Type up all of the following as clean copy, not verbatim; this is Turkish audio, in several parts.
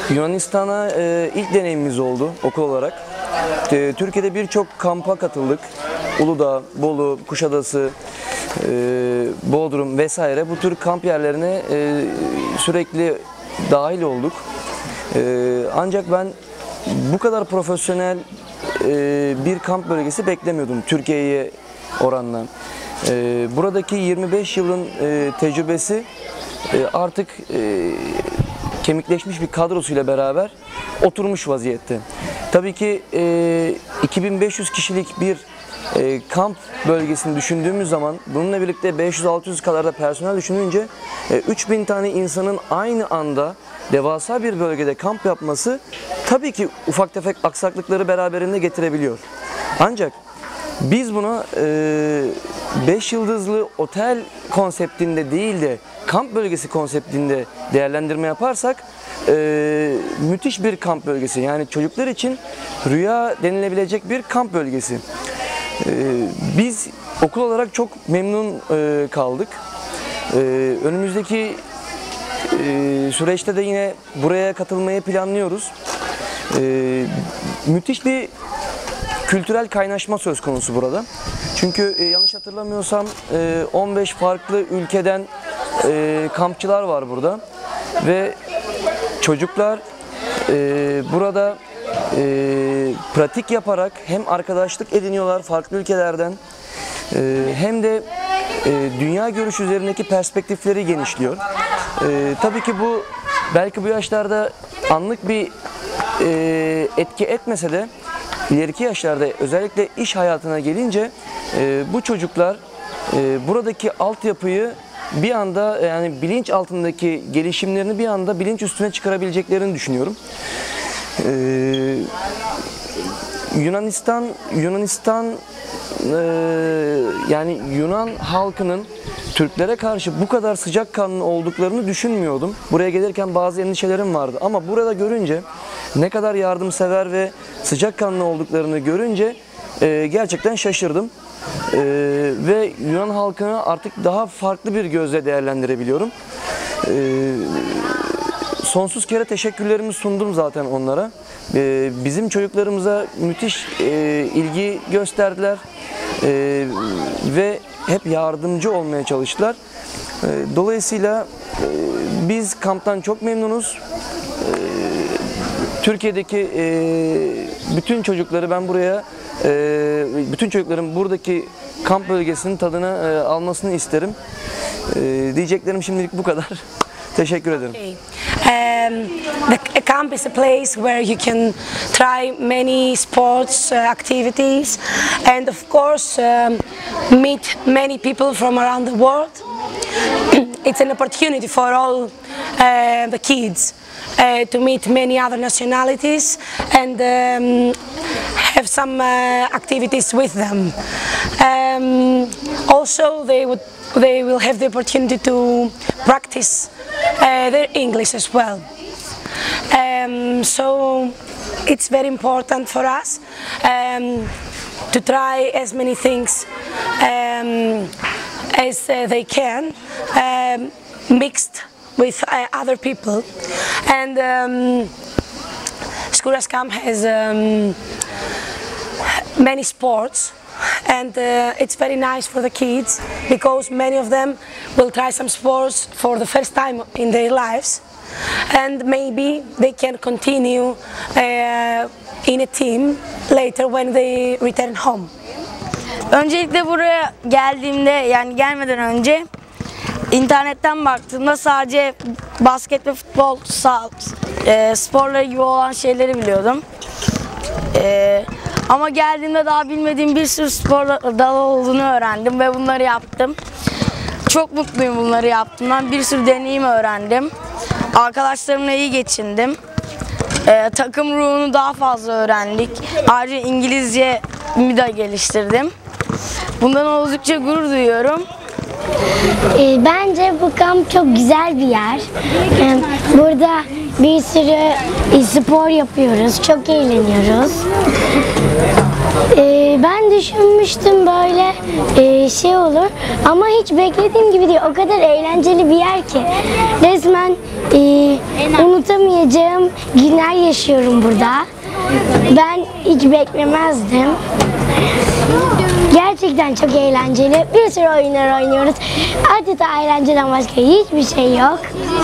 Yunanistan'a ilk deneyimimiz oldu okul olarak. Türkiye'de birçok kampa katıldık. Uludağ, Bolu, Kuşadası, Bodrum vesaire bu tür kamp yerlerine sürekli dahil olduk. Ancak ben bu kadar profesyonel bir kamp bölgesi beklemiyordum Türkiye'ye oranla. Buradaki 25 yılın tecrübesi artık kemikleşmiş bir kadrosuyla beraber oturmuş vaziyette. Tabii ki 2500 kişilik bir kamp bölgesini düşündüğümüz zaman bununla birlikte 500-600 kadar da personel düşününce 3000 tane insanın aynı anda devasa bir bölgede kamp yapması tabii ki ufak tefek aksaklıkları beraberinde getirebiliyor. Ancak biz buna 5 yıldızlı otel konseptinde değil de kamp bölgesi konseptinde değerlendirme yaparsak müthiş bir kamp bölgesi. Yani çocuklar için rüya denilebilecek bir kamp bölgesi. Biz okul olarak çok memnun kaldık. Önümüzdeki süreçte de yine buraya katılmayı planlıyoruz. Müthiş bir kültürel kaynaşma söz konusu burada. Çünkü yanlış hatırlamıyorsam 15 farklı ülkeden kampçılar var burada ve çocuklar burada pratik yaparak hem arkadaşlık ediniyorlar farklı ülkelerden hem de dünya görüşü üzerindeki perspektifleri genişliyor. Tabii ki bu belki bu yaşlarda anlık bir etki etmese de ileriki yaşlarda özellikle iş hayatına gelince bu çocuklar buradaki altyapıyı bir anda yani bilinç altındaki gelişimlerini bir anda bilinç üstüne çıkarabileceklerini düşünüyorum. Yunanistan yani Yunan halkının Türklere karşı bu kadar sıcakkanlı olduklarını düşünmüyordum. Buraya gelirken bazı endişelerim vardı ama burada görünce ne kadar yardımsever ve sıcakkanlı olduklarını görünce gerçekten şaşırdım. Ve Yunan halkını artık daha farklı bir gözle değerlendirebiliyorum. Sonsuz kere teşekkürlerimi sundum zaten onlara. Bizim çocuklarımıza müthiş ilgi gösterdiler ve hep yardımcı olmaya çalıştılar. Dolayısıyla biz kamptan çok memnunuz. Türkiye'deki bütün çocukları ben buraya, bütün çocukların buradaki kamp bölgesinin tadını almasını isterim. Diyeceklerim şimdilik bu kadar. Teşekkür ederim. The camp is a place where you can try many sports activities and of course meet many people from around the world. It's an opportunity for all the kids to meet many other nationalities and have some activities with them. Also they will have the opportunity to practice their English as well. So it's very important for us to try as many things as they can, mixed with other people. And Skouras Camp has many sports. And it's very nice for the kids because many of them will try some sports for the first time in their lives and maybe they can continue in a team later when they return home. Öncelikle buraya geldiğimde yani gelmeden önce internetten baktığımda sadece basket ve futbol sporları gibi olan şeyleri biliyordum. Ama geldiğimde daha bilmediğim bir sürü spor dalı olduğunu öğrendim ve bunları yaptım. Çok mutluyum bunları yaptığımdan. Bir sürü deneyim öğrendim. Arkadaşlarımla iyi geçindim. Takım ruhunu daha fazla öğrendik. Ayrıca İngilizcemi de geliştirdim. Bundan oldukça gurur duyuyorum. Bence bu kamp çok güzel bir yer. Burada bir sürü spor yapıyoruz, çok eğleniyoruz. Ben düşünmüştüm böyle şey olur ama hiç beklediğim gibi değil. O kadar eğlenceli bir yer ki resmen unutamayacağım günler yaşıyorum burada. Ben hiç beklemezdim. Gerçekten çok eğlenceli. Bir sürü oyunlar oynuyoruz. Adeta eğlenceden başka hiçbir şey yok.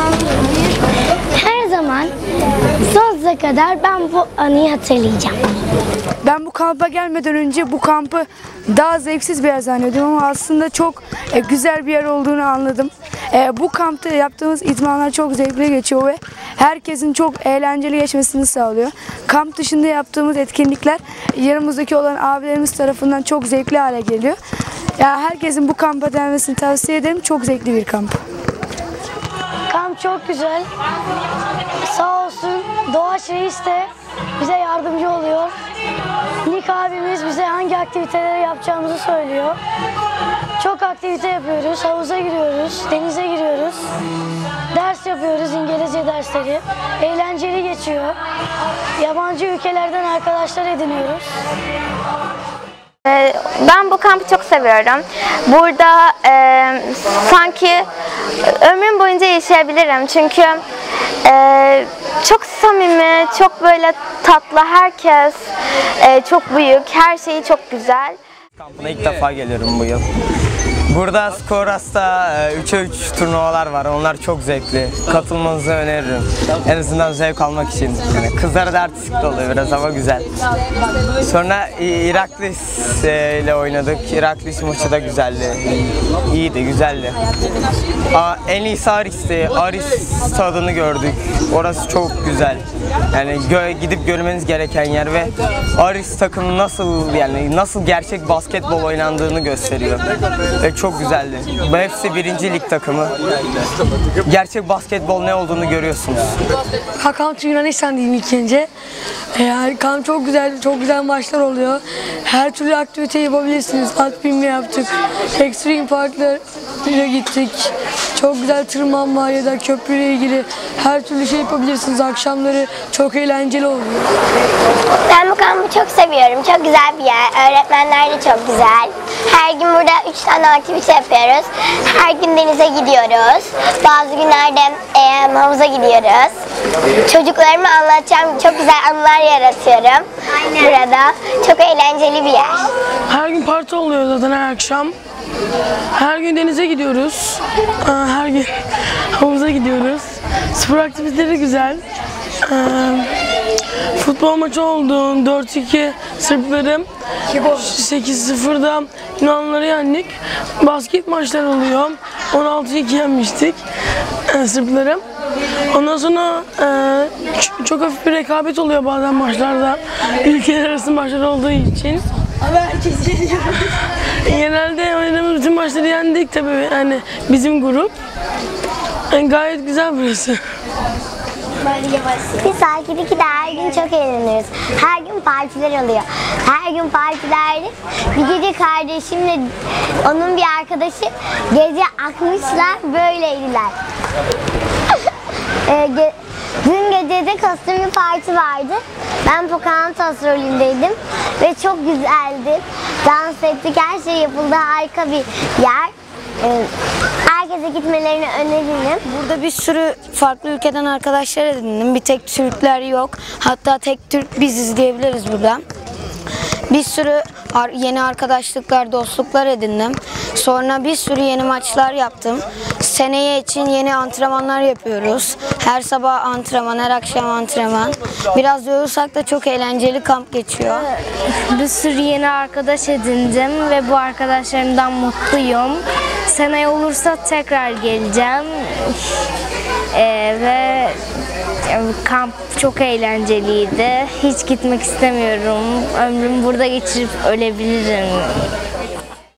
Her zaman sonsuza kadar ben bu anıyı hatırlayacağım. Ben bu kampa gelmeden önce bu kampı daha zevksiz bir yer zannediyordum ama aslında çok güzel bir yer olduğunu anladım. Bu kampta yaptığımız idmanlar çok zevkli geçiyor ve herkesin çok eğlenceli geçmesini sağlıyor. Kamp dışında yaptığımız etkinlikler yanımızdaki olan abilerimiz tarafından çok zevkli hale geliyor. Herkesin bu kampa gelmesini tavsiye ederim. Çok zevkli bir kamp. Kamp çok güzel. Sağ olsun Doğaç Reis de bize yardımcı oluyor. Nick abimiz bize hangi aktiviteleri yapacağımızı söylüyor. Çok aktivite yapıyoruz. Havuza giriyoruz, denize giriyoruz. Ders yapıyoruz, İngilizce dersleri. Eğlenceli geçiyor. Yabancı ülkelerden arkadaşlar ediniyoruz. Ben bu kampı çok seviyorum. Burada sanki ömrüm boyunca yaşayabilirim. Çünkü çok samimi, çok böyle tatlı, herkes çok büyük, her şeyi çok güzel. Kampına ilk defa geliyorum bu yıl. Burada Skoras'ta 3'e 3 turnuvalar var. Onlar çok zevkli. Katılmanızı öneririm. En azından zevk almak için. Yani kızlara da artistik oluyor biraz ama güzel. Sonra Iraklis ile oynadık. Iraklis maçı da güzeldi. İyiydi, güzeldi. En iyisi Aris'ti. Aris stadını gördük. Orası çok güzel. Yani gidip görmeniz gereken yer ve Aris takımı nasıl gerçek basketbol oynandığını gösteriyor. Ve çok güzeldi. Bu hepsi 1. lig takımı. Gerçek basketbol ne olduğunu görüyorsunuz. Hakan Yunanistan diyeyim ilk önce. Yani kamp çok güzel, çok güzel maçlar oluyor. Her türlü aktivite yapabilirsiniz. At binme yaptık. Extreme parklara gittik. Çok güzel tırmanma ya da köprüyle ilgili her türlü şey yapabilirsiniz. Akşamları çok eğlenceli oluyor. Ben bu kampı çok seviyorum. Çok güzel bir yer. Öğretmenler de çok güzel. Her gün burada 3 tane aktivite yapıyoruz. Her gün denize gidiyoruz. Bazı günlerde havuza gidiyoruz. Çocuklarıma anlatacağım çok güzel anılar yaratıyorum. Burada çok eğlenceli bir yer. Her gün parti oluyor zaten her akşam. Her gün denize gidiyoruz. Her gün havuza gidiyoruz. Spor aktiviteleri güzel. Futbol maçı oldu. 4-2 Sırpları. 8-0'da Yunanlıları yendik. Basket maçlar oluyor. 16-2 yenmiştik Sırpları. Ondan sonra çok hafif bir rekabet oluyor bazen maçlarda. Ülkeler arası maçlar olduğu için. Genelde oynadığımız bütün maçları yendik tabii, yani bizim grup. Yani gayet güzel burası. Biz Saki'deki her gün çok eğleniyoruz. Her gün partiler oluyor. Her gün partilerde bir gece kardeşimle onun bir arkadaşı gece akmışlar, böyleydiler. Dün gece de kostümlü parti vardı. Ben Pocahontas rolündeydim ve çok güzeldi. Dans ettik, her şey yapıldı. Harika bir yer. Herkese gitmelerini öneririm. Burada bir sürü farklı ülkeden arkadaşlar edindim. Bir tek Türkler yok. Hatta tek Türk biziz diyebiliriz burada. Bir sürü yeni arkadaşlıklar, dostluklar edindim. Sonra bir sürü yeni maçlar yaptım. Seneye için yeni antrenmanlar yapıyoruz. Her sabah antrenman, her akşam antrenman. Biraz yorulsak da çok eğlenceli kamp geçiyor. Bir sürü yeni arkadaş edindim ve bu arkadaşlarımdan mutluyum. Seneye olursa tekrar geleceğim. Ve kamp çok eğlenceliydi. Hiç gitmek istemiyorum. Ömrümü burada geçirip ölebilirim.